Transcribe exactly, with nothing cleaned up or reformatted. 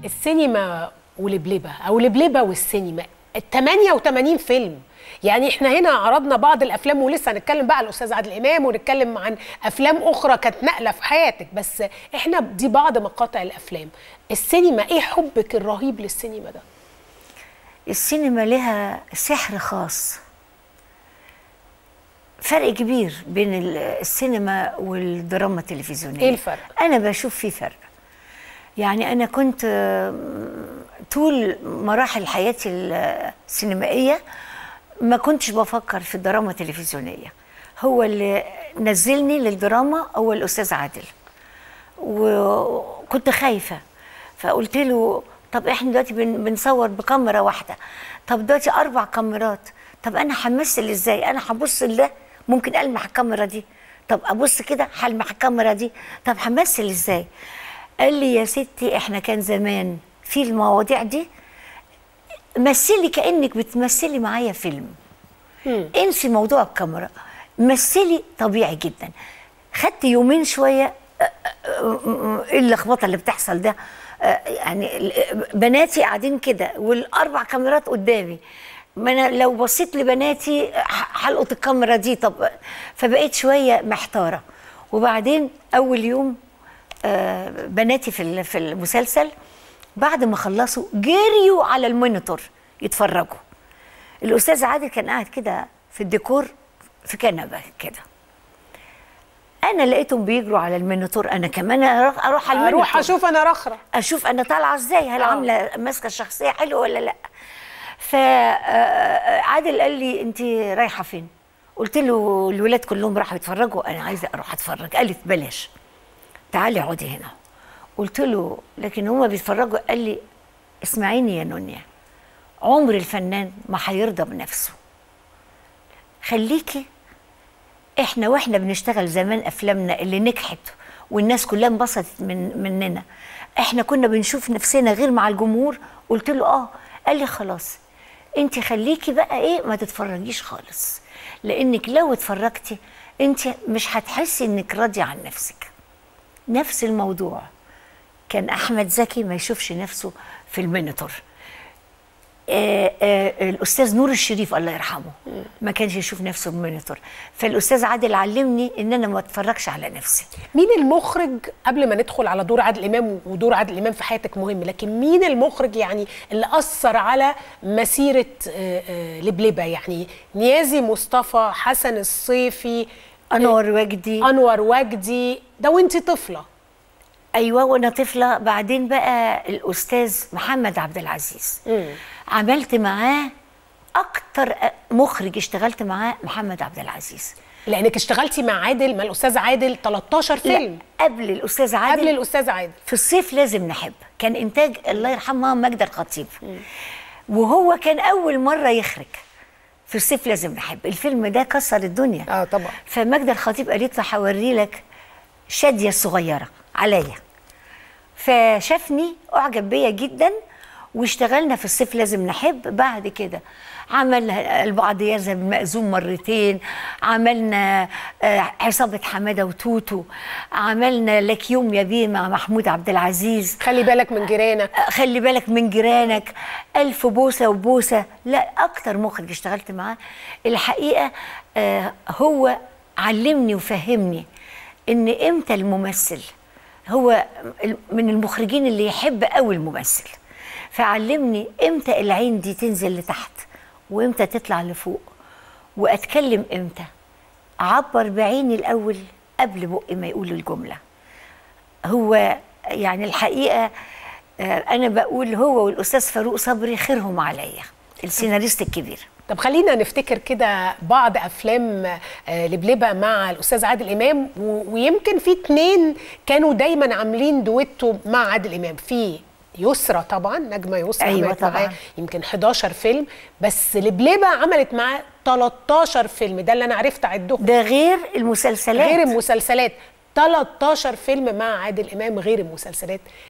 السينما ولبلبه او لبلبه والسينما ثمانية وثمانين فيلم. يعني احنا هنا عرضنا بعض الافلام ولسه هنتكلم بقى على الاستاذ عادل امام ونتكلم عن افلام اخرى كانت نقله في حياتك، بس احنا دي بعض مقاطع الافلام. السينما، ايه حبك الرهيب للسينما ده؟ السينما لها سحر خاص، فرق كبير بين السينما والدراما التلفزيونيه. ايه الفرق؟ انا بشوف في فرق. يعني انا كنت طول مراحل حياتي السينمائيه ما كنتش بفكر في الدراما التلفزيونيه، هو اللي نزلني للدراما هو الاستاذ عادل، وكنت خايفه فقلت له طب احنا دلوقتي بنصور بكاميرا واحده، طب دلوقتي اربع كاميرات، طب انا همثل ازاي؟ انا هبص لده ممكن المح الكاميرا دي، طب ابص كده هلمح الكاميرا دي، طب همثل ازاي؟ قال لي يا ستي احنا كان زمان في المواضيع دي مثلي كانك بتمثلي معايا فيلم، انسي موضوع الكاميرا، مثلي طبيعي جدا. خدت يومين شويه ايه اللخبطه اللي بتحصل ده، يعني بناتي قاعدين كده والاربع كاميرات قدامي، ما انا لو بصيت لبناتي هلقط الكاميرا دي، طب فبقيت شويه محتاره. وبعدين اول يوم بناتي في في المسلسل بعد ما خلصوا جريوا على المونيتور يتفرجوا. الاستاذ عادل كان قاعد كده في الديكور في كنبه كده، انا لقيتهم بيجروا على المونيتور، انا كمان اروح اروح على المونيتور اروح اشوف انا رخره، اشوف انا طالعه ازاي، هل عامله ماسكه الشخصيه حلوه ولا لا. فعادل قال لي انت رايحه فين؟ قلت له الولاد كلهم راحوا يتفرجوا، انا عايزه اروح اتفرج. قال لي بلاش، تعالي اقعدي هنا. قلت له لكن هما بيتفرجوا. قال لي اسمعيني يا نونيا، عمر الفنان ما هيرضى بنفسه، خليكي. احنا واحنا بنشتغل زمان افلامنا اللي نجحت والناس كلها انبسطت من مننا، احنا كنا بنشوف نفسنا غير مع الجمهور. قلت له اه. قال لي خلاص انت خليكي بقى ايه ما تتفرجيش خالص، لانك لو اتفرجتي انت مش هتحسي انك راضيه عن نفسك. نفس الموضوع كان احمد زكي ما يشوفش نفسه في المونيتور، آه آه الاستاذ نور الشريف الله يرحمه ما كانش يشوف نفسه في المونيتور. فالاستاذ عادل علمني ان انا ما اتفرجش على نفسي. مين المخرج قبل ما ندخل على دور عادل امام، ودور عادل امام في حياتك مهم، لكن مين المخرج يعني اللي اثر على مسيره آه آه لبلبه؟ يعني نيازي مصطفى، حسن الصيفي، انور وجدي. انور وجدي ده وانت طفله؟ ايوه وانا طفله. بعدين بقى الاستاذ محمد عبد العزيز، مم. عملت معاه اكتر مخرج اشتغلت معاه محمد عبد العزيز، لانك اشتغلتي مع عادل، مع الاستاذ عادل تلتاشر فيلم. لا قبل الاستاذ عادل، قبل الاستاذ عادل. في الصيف لازم نحب، كان انتاج الله يرحمها ماجدة الخطيب، مم. وهو كان اول مره يخرج في الصيف لازم نحب. الفيلم ده كسر الدنيا. اه طبعا. فماجدة الخطيب قالت له هوري لك شاديه الصغيره عليا، فشافني اعجب بيا جدا واشتغلنا في الصيف لازم نحب. بعد كده عملنا البعض يذهب المأذون مرتين، عملنا عصابة حمادة وتوتو، عملنا لك يوم يا بيه مع محمود عبد العزيز، خلي بالك من جيرانك، خلي بالك من جيرانك، ألف بوسة وبوسة. لا أكتر مخرج اشتغلت معاه الحقيقة هو علمني وفهمني إن إمتى الممثل هو من المخرجين اللي يحب قوي الممثل، فعلمني امتى العين دي تنزل لتحت وامتى تطلع لفوق، واتكلم امتى، اعبر بعيني الاول قبل بقي ما يقول الجمله. هو يعني الحقيقه انا بقول هو والاستاذ فاروق صبري خيرهم عليا، السيناريست الكبير. طب خلينا نفتكر كده بعض افلام لبلبه مع الاستاذ عادل امام، ويمكن في اتنين كانوا دايما عاملين دويتو مع عادل امام. في يسرى طبعا، نجمه يسرى أيوة عملت طبعا معاه يمكن حداشر فيلم، بس لبلبه عملت معاه تلتاشر فيلم، ده اللي انا عرفت اعدهم، ده غير المسلسلات. غير المسلسلات تلتاشر فيلم مع عادل امام غير المسلسلات.